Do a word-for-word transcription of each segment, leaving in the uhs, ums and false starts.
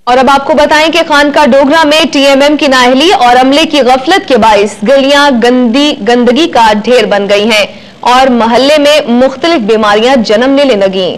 और अब आपको बताएं कि खानका डोगरा में टीएमएम की नाअहली और अमले की गफलत के बाइस गलियां गंदी गंदगी का ढेर बन गई हैं और मोहल्ले में मुख्तलिफ बीमारियां जन्म लेने लगी।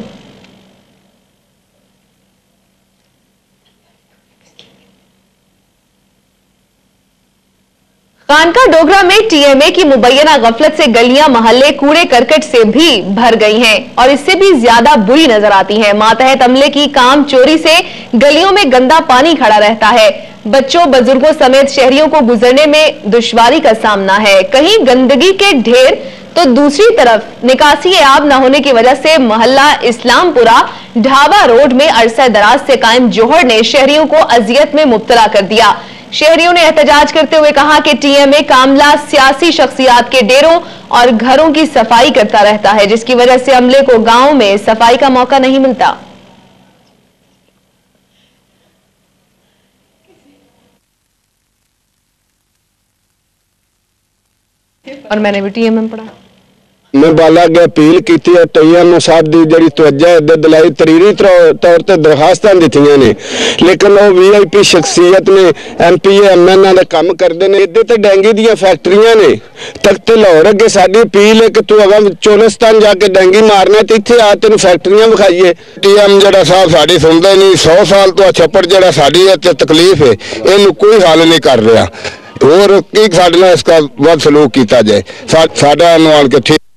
खानका डोगरा में टीएमए की मुबैना गफलत से गलियां मोहल्ले कूड़े करकट से भी भर गई हैं और इससे भी ज्यादा बुरी नजर आती हैं। मातहत अमले की काम चोरी से गलियों में गंदा पानी खड़ा रहता है। बच्चों बुजुर्गों समेत शहरियों को गुजरने में दुश्वारी का सामना है। कहीं गंदगी के ढेर तो दूसरी तरफ निकासी आब न होने की वजह से मोहल्ला इस्लामपुरा ढाबा रोड में अरसा दराज से कायम जोहर ने शहरियों को अजियत में मुब्तला कर दिया। शहरियों ने एहतजाज करते हुए कहा कि टीएमए कामला सियासी शख्सियात के डेरों और घरों की सफाई करता रहता है, जिसकी वजह से अमले को गांव में सफाई का मौका नहीं मिलता। और मैंने भी टीएमएम पढ़ा। मैं बाला गया अपील की टीएम साहब की जी तवज्जो दिलाई तरीरी तौर पर दरखास्तां दित्तियां ने, लेकिन वो वी आई पी शख्सियत ने M P M N A काम करते हैं। इधर तो डेंगी दी फैक्ट्रियां ने तख्त लाहौर अगे साडी अपील है कि तू अगर चोलिस्तान जाके डेंगी मारना तो इत्थे आ तेन फैक्ट्रियां विखाइए। टीएम जड़ा साहब साडी सुनते नहीं, सौ साल तो छप्पड़ जड़ा साडी तकलीफ है इनू कोई हल नहीं कर रहा और की साडे नाल इसका वध सलूक किया जाए। साडा नवाल के ठीक